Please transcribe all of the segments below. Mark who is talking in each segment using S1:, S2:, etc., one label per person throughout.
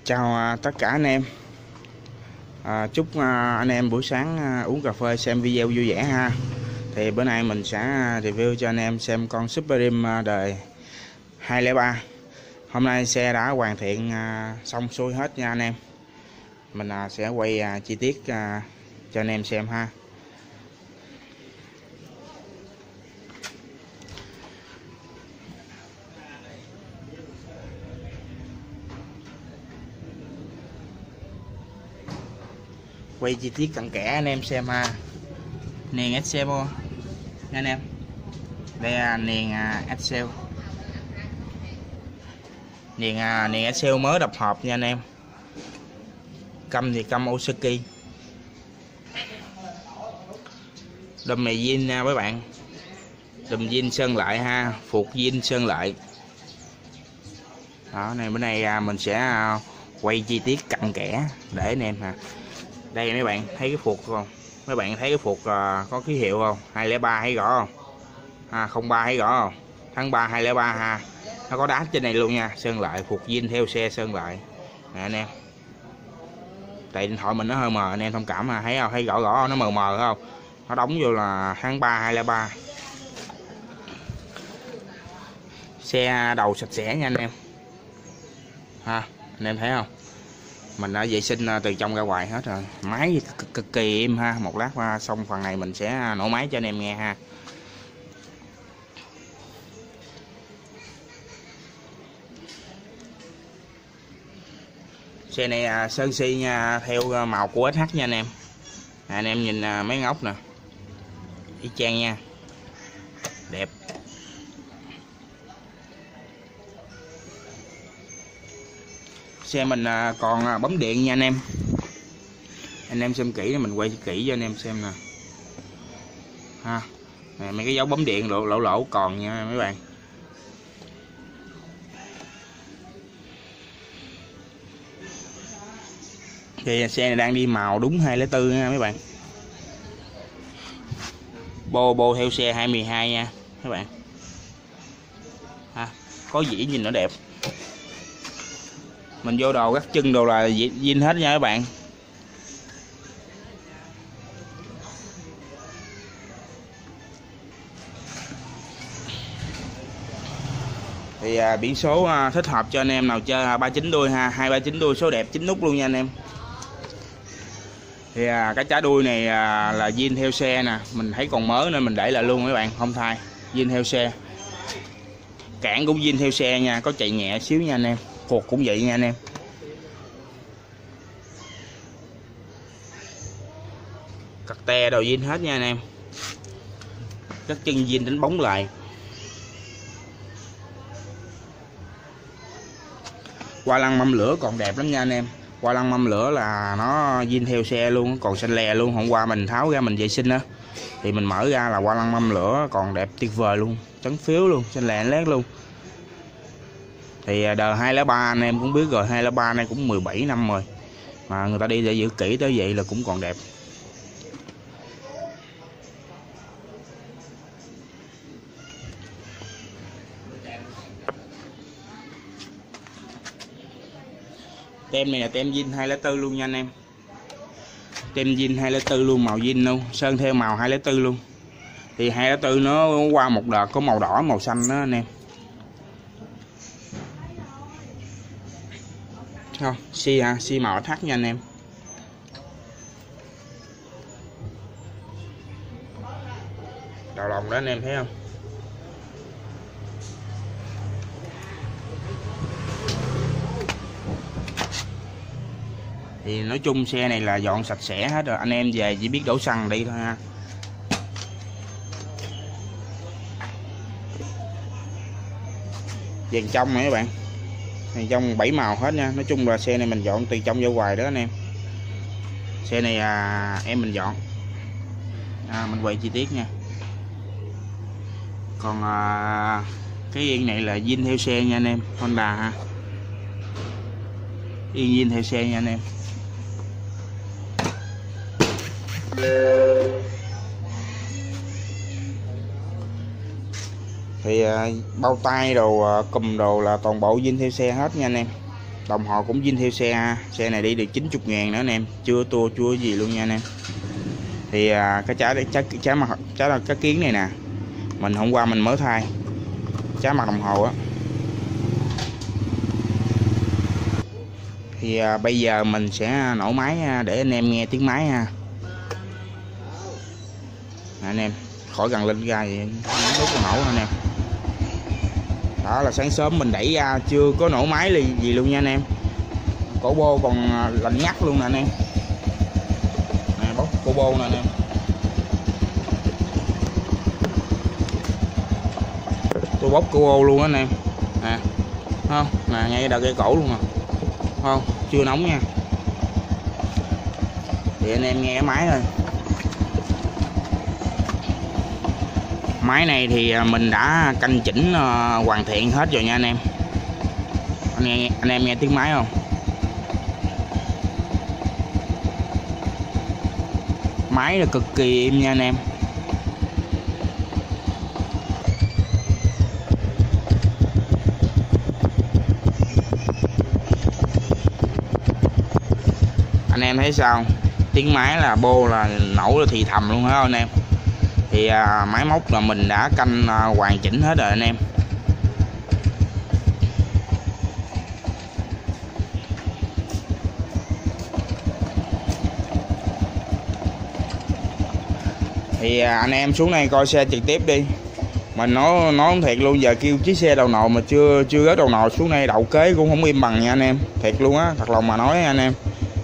S1: Chào tất cả anh em. Chúc anh em buổi sáng uống cà phê xem video vui vẻ ha. Thì bữa nay mình sẽ review cho anh em xem con Supreme đời 203. Hôm nay xe đã hoàn thiện xong xuôi hết nha anh em. Mình sẽ quay chi tiết cho anh em xem ha. Quay chi tiết cặn kẽ anh em xem ha. Niền Excel nha anh em. Đây là niền Excel. Niền Excel mới đập hộp nha anh em. Căm thì căm Osaki. Đùm này zin nha mấy bạn. Đùm zin sơn lại ha, phuộc zin sơn lại. Đó, này bữa nay mình sẽ quay chi tiết cặn kẽ để anh em ha. Đây mấy bạn thấy cái phuộc không? Mấy bạn thấy cái phuộc có ký hiệu không? 203 thấy rõ không? 03 thấy rõ không? Tháng 3 203 ha. Nó có đá trên này luôn nha, sơn lại phuộc zin theo xe sơn lại. Nè anh em. Tại điện thoại mình nó hơi mờ anh em thông cảm mà thấy không? Thấy rõ rõ nó mờ mờ không? Nó đóng vô là tháng 3 203. Xe đầu sạch sẽ nha anh em. Ha, anh em thấy không? Mình đã vệ sinh từ trong ra ngoài hết rồi. Máy cực kỳ im ha. Một lát xong phần này mình sẽ nổ máy cho anh em nghe ha. Xe này sơn si nha, theo màu của SH nha anh em. Anh em nhìn mấy ngóc nè, y chang nha, đẹp. Xe mình còn bấm điện nha anh em. Anh em xem kỹ, mình quay kỹ cho anh em xem nè ha. Này, mấy cái dấu bấm điện lỗ còn nha mấy bạn. Thì xe này đang đi màu đúng 204 nha mấy bạn. Bô theo xe 212 nha các bạn ha. Có dĩ nhìn nó đẹp. Mình vô đồ gắt chân đồ là zin hết nha các bạn. Thì biển số thích hợp cho anh em nào chơi 39 đuôi ha, 239 đuôi số đẹp 9 nút luôn nha anh em. Thì cái chả đuôi này là zin theo xe nè, mình thấy còn mới nên mình để lại luôn mấy bạn, không thay. Zin theo xe. Cản cũng zin theo xe nha, có chạy nhẹ xíu nha anh em. Phuộc cũng vậy nha anh em. Cặt te đồ zin hết nha anh em. Các chân zin đánh bóng lại. Qua lăng mâm lửa còn đẹp lắm nha anh em. Qua lăng mâm lửa là nó zin theo xe luôn, còn xanh lè luôn. Hôm qua mình tháo ra mình vệ sinh đó, thì mình mở ra là qua lăng mâm lửa còn đẹp tuyệt vời luôn, trắng phiếu luôn, xanh lè lét luôn. Thì đời 203 anh em cũng biết rồi, 203 này cũng 17 năm rồi mà người ta đi để giữ kỹ tới vậy là cũng còn đẹp. Tem này là tem zin 204 luôn nha anh em. Tem zin 204 luôn, màu zin luôn, sơn theo màu 204 luôn. Thì 204 nó qua một đợt có màu đỏ màu xanh đó anh em. Không, xi màu thắt nha anh em. Đầu lòng đó anh em thấy không? Thì nói chung xe này là dọn sạch sẽ hết rồi, anh em về chỉ biết đổ xăng đi thôi ha. Dàn trong này các bạn, dàn trong 7 màu hết nha. Nói chung là xe này mình dọn từ trong vô ngoài đó anh em. Xe này em mình dọn. Mình quay chi tiết nha. Còn cái yên này là zin theo xe nha anh em, Honda ha. Yên zin theo xe nha anh em. Thì bao tay đồ cùm đồ là toàn bộ zin theo xe hết nha anh em. Đồng hồ cũng zin theo xe ha. Xe này đi được 90.000 nữa anh em, chưa tua chưa gì luôn nha anh em. Thì cái trái kiến này nè, mình hôm qua mình mới thay trái mặt đồng hồ á. Thì bây giờ mình sẽ nổ máy để anh em nghe tiếng máy ha. Anh em khỏi gần lên ra vậy lúc nổ anh em. Đó là sáng sớm mình đẩy ra chưa có nổ máy gì luôn nha anh em. Cổ bô còn lạnh ngắt luôn nè anh em. Nè bóc cổ bô nè anh em. Tôi bóc cổ bô luôn á anh em. Nè không nè, ngay đầu cây cổ luôn nè, không chưa nóng nha. Thì anh em nghe cái máy thôi. Máy này thì mình đã canh chỉnh hoàn thiện hết rồi nha anh em. Anh em nghe tiếng máy không? Máy là cực kỳ êm nha anh em. Anh em thấy sao? Tiếng máy là bô là nổ là thì thầm luôn hả anh em? Thì máy móc là mình đã canh hoàn chỉnh hết rồi anh em. Thì anh em xuống đây coi xe trực tiếp đi. Mình nói thiệt luôn, giờ kêu chiếc xe đầu nồi mà chưa rớt đầu nồi xuống đây đậu kế cũng không im bằng nha anh em. Thiệt luôn á, thật lòng mà nói anh em.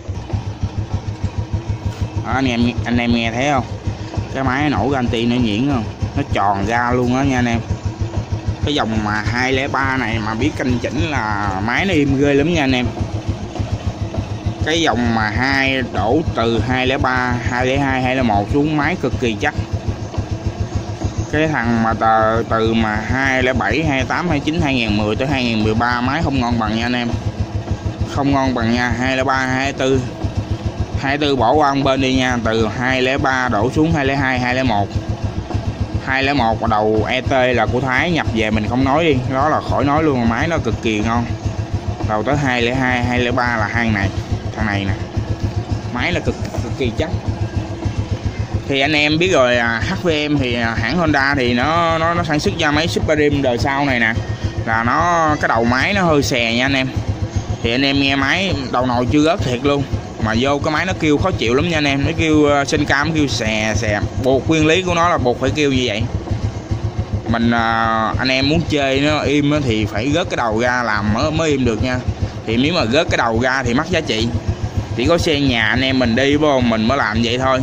S1: Đó, anh em nghe thấy không? Cái máy nổ ganti nó nhuyễn không? Nó tròn ra luôn á nha anh em. Cái dòng mà 203 này mà biết canh chỉnh là máy nó im ghê lắm nha anh em. Cái dòng mà đổ từ 203, 202, 201 xuống máy cực kỳ chắc. Cái thằng mà từ mà 207, 28, 29, 2010 tới 2013 máy không ngon bằng nha anh em. Không ngon bằng nha. 203, 224 24 bỏ qua một bên đi nha. Từ 203 đổ xuống 202, 201. 201 đầu ET là của Thái nhập về mình không nói đi, đó là khỏi nói luôn, máy nó cực kỳ ngon. Đầu tới 202, 203 là thằng này nè. Máy là cực kỳ chắc. Thì anh em biết rồi, HVM thì hãng Honda thì nó sản xuất ra máy Super Dream đời sau này nè, là nó cái đầu máy nó hơi xè nha anh em. Thì anh em nghe máy đầu nồi chưa rớt thiệt luôn, mà vô cái máy nó kêu khó chịu lắm nha anh em. Nó kêu sinh cam, kêu xè. Buộc nguyên lý của nó là buộc phải kêu như vậy. Mình anh em muốn chơi nó im thì phải rớt cái đầu ra làm mới im được nha. Thì nếu mà rớt cái đầu ra thì mất giá trị. Chỉ có xe nhà anh em mình đi vô mình mới làm vậy thôi.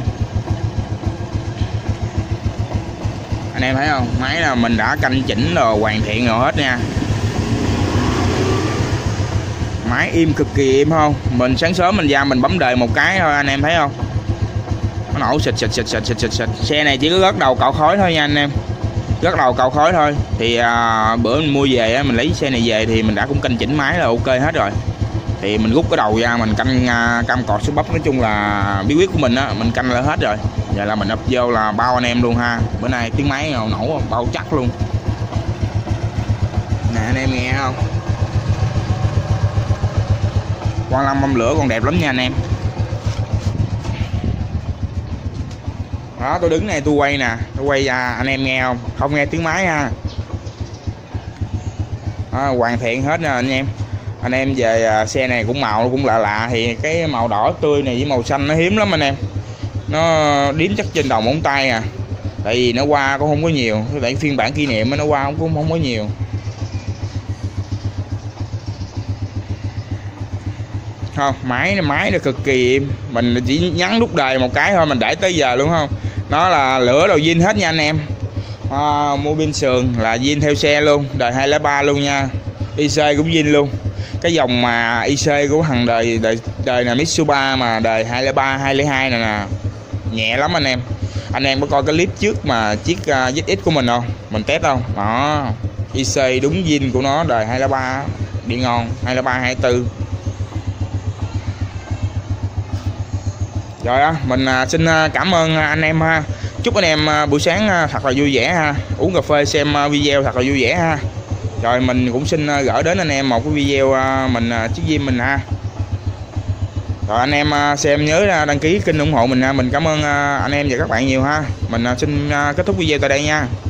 S1: Anh em thấy không? Máy là mình đã canh chỉnh rồi, hoàn thiện rồi hết nha. Máy im cực kỳ im không? Mình sáng sớm mình ra mình bấm đời một cái thôi anh em thấy không? Nó nổ xịt. Xe này chỉ có rớt đầu cạo khói thôi nha anh em. Rớt đầu cạo khói thôi. Thì bữa mình mua về mình lấy xe này về thì mình đã cũng canh chỉnh máy là ok hết rồi. Thì mình rút cái đầu ra mình canh cam cọt số bắp, nói chung là bí quyết của mình á, mình canh lại hết rồi. Giờ là mình ập vô là bao anh em luôn ha. Bữa nay tiếng máy nổ bao chắc luôn. Nè anh em nghe không? Con lăm bông lửa còn đẹp lắm nha anh em. Đó, tôi đứng này tôi quay nè, tôi quay ra anh em nghe không? Không nghe tiếng máy ha. Đó, hoàn thiện hết nè anh em. Anh em về xe này cũng màu cũng lạ thì cái màu đỏ tươi này với màu xanh nó hiếm lắm anh em. Nó điếm chắc trên đầu móng tay à. Tại vì nó qua cũng không có nhiều, tại phiên bản kỷ niệm nó qua cũng không có nhiều. Không, máy nó cực kỳ im. Mình chỉ nhấn nút đời một cái thôi mình để tới giờ luôn không. Nó là lửa đầu zin hết nha anh em. Mua pin sườn là zin theo xe luôn, đời 203 luôn nha. IC cũng zin luôn. Cái dòng mà IC của thằng đời là Mitsubishi mà đời 203, 202 này nè, nhẹ lắm anh em. Anh em có coi cái clip trước mà chiếc ZX của mình không? Mình test không? Đó, IC đúng zin của nó, đời 203 đi ngon, 203, 24. Rồi á, mình xin cảm ơn anh em ha. Chúc anh em buổi sáng thật là vui vẻ ha. Uống cà phê xem video thật là vui vẻ ha. Rồi mình cũng xin gửi đến anh em một cái video mình chiếc diêm mình ha. Rồi anh em xem nhớ đăng ký kênh ủng hộ mình. Mình cảm ơn anh em và các bạn nhiều ha. Mình xin kết thúc video tại đây nha.